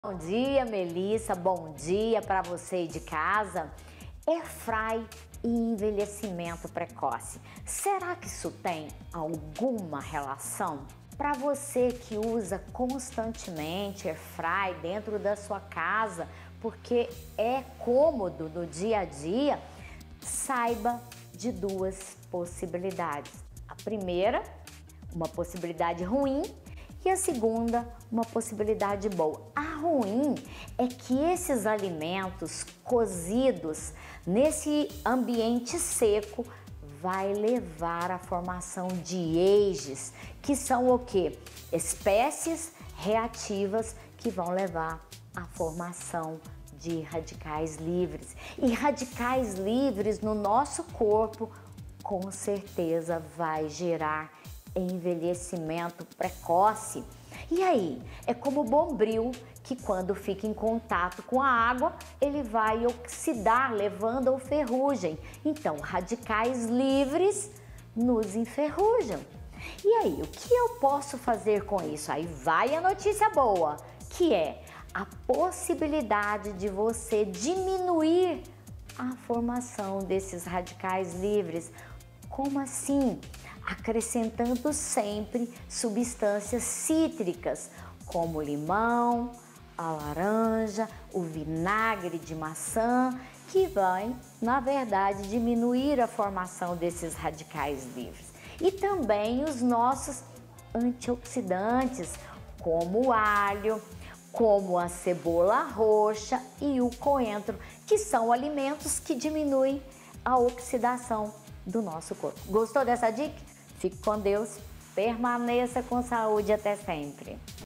Bom dia, Melissa. Bom dia para você aí de casa. Airfry e envelhecimento precoce. Será que isso tem alguma relação? Para você que usa constantemente Airfry dentro da sua casa, porque é cômodo no dia a dia, saiba de duas possibilidades. A primeira, uma possibilidade ruim, e a segunda, uma possibilidade boa. A ruim é que esses alimentos cozidos nesse ambiente seco vai levar à formação de EIGEs, que são o quê? Espécies reativas que vão levar à formação de radicais livres. E radicais livres no nosso corpo com certeza vai gerar envelhecimento precoce. E aí, é como o bombril que quando fica em contato com a água, ele vai oxidar, levando ao ferrugem. Então, radicais livres nos enferrujam. E aí, o que eu posso fazer com isso? Aí vai a notícia boa, que é a possibilidade de você diminuir a formação desses radicais livres. Como assim? Acrescentando sempre substâncias cítricas, como o limão, a laranja, o vinagre de maçã, que vai, na verdade, diminuir a formação desses radicais livres. E também os nossos antioxidantes, como o alho, como a cebola roxa e o coentro, que são alimentos que diminuem a oxidação do nosso corpo. Gostou dessa dica? Fique com Deus, permaneça com saúde até sempre.